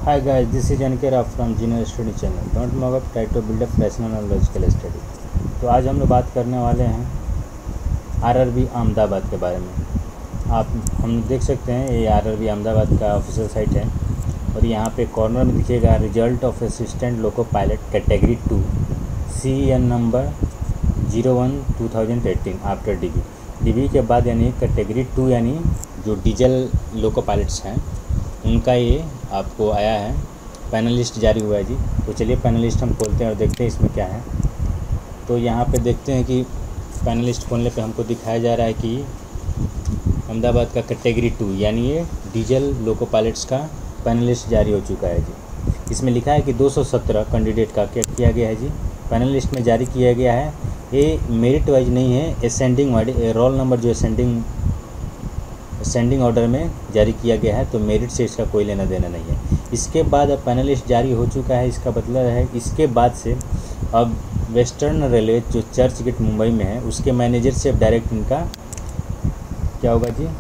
Hi guys, this is Ankera from Junior Study Channel. Don't mug up, try to build a rational and logical study. तो आज हम लोग बात करने वाले हैं आरआरबी अहमदाबाद के बारे में। हम देख सकते हैं ये आरआरबी अहमदाबाद का ऑफिशियल साइट है और यहाँ पे कॉर्नर में दिखेगा result of assistant loco pilot category 2 CEN number 01/2018 after DB के बाद यानी कैटेगरी 2 यानी जो डीजल लोको पायलट्स हैं उनका ये आपको आया है, पैनलिस्ट जारी हुआ है जी। तो चलिए पैनलिस्ट हम खोलते हैं और देखते हैं इसमें क्या है। तो यहाँ पे देखते हैं कि पैनलिस्ट खोलने पे हमको दिखाया जा रहा है कि अहमदाबाद का कैटेगरी 2 यानी ये डीजल लोको पायलट्स का पैनलिस्ट जारी हो चुका है जी। इसमें लिखा है कि 217 कैंडिडेट का क्या किया गया है जी, पैनलिस्ट में जारी किया गया है। ये मेरिट वाइज नहीं है, असेंडिंग रोल नंबर जो असेंडिंग ऑर्डर में जारी किया गया है, तो मेरिट से इसका कोई लेना देना नहीं है। इसके बाद अब पैनलिस्ट जारी हो चुका है, इसका मतलब है इसके बाद से अब वेस्टर्न रेलवे जो चर्च गेट मुंबई में है उसके मैनेजर से अब डायरेक्ट इनका क्या होगा जी,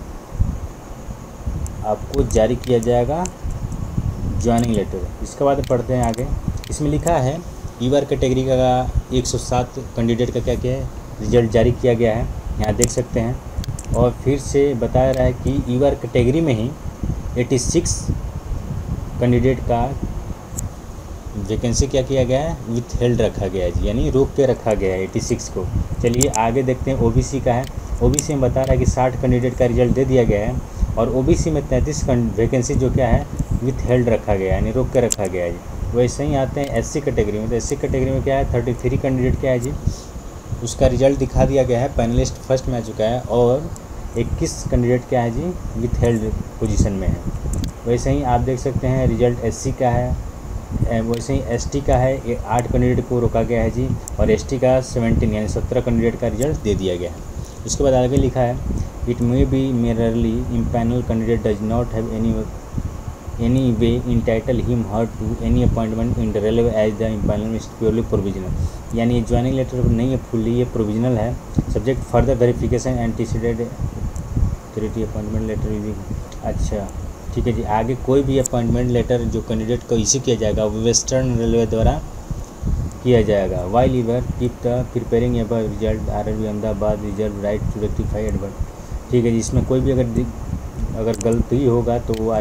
आपको जारी किया जाएगा ज्वाइनिंग लेटर। इसके बाद पढ़ते हैं आगे। इसमें लिखा है ईवर कैटेगरी का 107 कैंडिडेट का क्या क्या है रिजल्ट जारी किया गया है, यहाँ देख सकते हैं। और फिर से बताया रहा है कि ईवर कैटेगरी में ही 86 कैंडिडेट का वैकेंसी क्या किया गया है, विथ हेल्ड रखा गया है जी, यानी रोक के रखा गया है 86 को। चलिए आगे देखते हैं। ओबीसी का है, ओबीसी में बता रहा है कि 60 कैंडिडेट का रिजल्ट दे दिया गया है और ओबीसी में 33 वैकेंसी जो क्या है विथ हेल्ड रखा गया है, यानी रोक के रखा गया है जी। वैसे ही आते हैं एससी कैटेगरी में। तो एससी कैटेगरी में क्या है 33 कैंडिडेट क्या है जी, उसका रिजल्ट दिखा दिया गया है, पैनलिस्ट फर्स्ट में आ चुका है और 21 कैंडिडेट क्या है जी विथ हेल्ड पोजीशन में है। वैसे ही आप देख सकते हैं रिजल्ट एससी का है, वैसे ही एसटी का है 8 कैंडिडेट को रोका गया है जी और एसटी का 17 यानी 17 कैंडिडेट का रिजल्ट दे दिया गया है। उसके बाद आगे लिखा है it may be merely empanel candidate does not have any way entitle him her to any appointment in the railway as the empanel is purely provisional, यानी ये ज्वाइनिंग लेटर नहीं है फुल्ली, ये प्रोविजनल है, subject further verification antecedent authority appointment letter भी। अच्छा ठीक है जी। आगे कोई भी अपॉइंटमेंट लेटर जो कैंडिडेट को इश्यू किया जाएगा वो वेस्टर्न रेलवे द्वारा किया जाएगा। While ever keep the preparing ever result RRB Ahmedabad reserve right to rectify advert. ठीक है जी। इसमें कोई भी अगर गलती होगा तो वो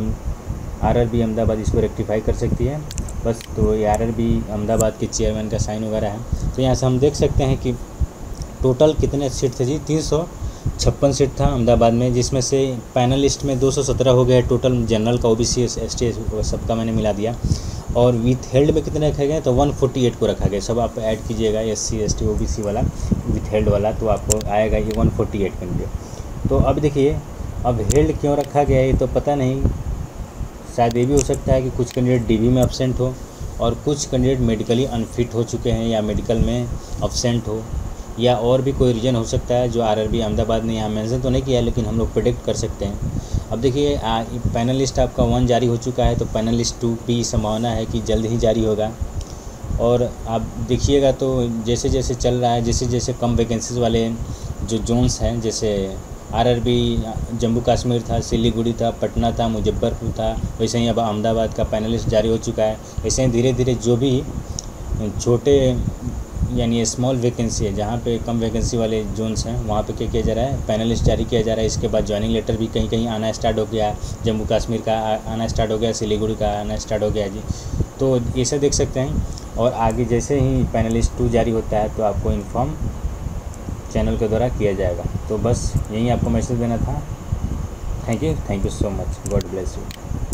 आरआरबी अहमदाबाद इसको रेक्टिफाई कर सकती है बस। तो ये आरआरबी अहमदाबाद के चेयरमैन का साइन वगैरह है। तो यहाँ से हम देख सकते हैं कि टोटल कितने सीट थे जी, 356 सीट था अहमदाबाद में, जिसमें से पैनलिस्ट में 217 हो गए टोटल, जनरल का ओबीसी एसटी सबका मैंने मिला दिया। और विथ हेल्ड में कितने रखे गए तो 148 को रखा गया। सब आप ऐड कीजिएगा एससी एसटी ओबीसी वाला विथ हेल्ड वाला, तो आपको आएगा ये 148 कैंडिडेट। तो अब देखिए अब हेल्ड क्यों रखा गया है ये तो पता नहीं, शायद ये भी हो सकता है कि कुछ कैंडिडेट डीबी में एब्सेंट हो और कुछ कैंडिडेट मेडिकली अनफिट हो चुके हैं या मेडिकल में एब्सेंट हो, या और भी कोई रीज़न हो सकता है जो आरआरबी अहमदाबाद ने यहाँ मेंशन तो नहीं किया है लेकिन हम लोग प्रेडिक्ट कर सकते हैं। अब देखिए पैनलिस्ट आपका 1 जारी हो चुका है, तो पैनलिस्ट 2 की संभावना है कि जल्द ही जारी होगा। और आप देखिएगा तो जैसे जैसे चल रहा है, जैसे जैसे कम वैकेंसीज वाले जो जोन्स हैं, जैसे आरआरबी जम्मू कश्मीर था, सिलीगुड़ी था, पटना था, मुजफ्फरपुर था, वैसे ही अब अहमदाबाद का पैनलिस्ट जारी हो चुका है। ऐसे ही धीरे धीरे जो भी छोटे यानी स्मॉल वैकेंसी है, जहाँ पे कम वैकेंसी वाले जोन्स हैं वहाँ पे क्या किया जा रहा है, पैनलिस्ट जारी किया जा रहा है। इसके बाद ज्वाइनिंग लेटर भी कहीं कहीं आना स्टार्ट हो गया, जम्मू कश्मीर का आना स्टार्ट हो गया, सिलीगुड़ी का आना स्टार्ट हो गया जी। तो ऐसे देख सकते हैं। और आगे जैसे ही पैनलिस्ट 2 जारी होता है तो आपको इन्फॉर्म चैनल के द्वारा किया जाएगा। तो बस यही आपको मैसेज देना था। Thank you so much, God bless you.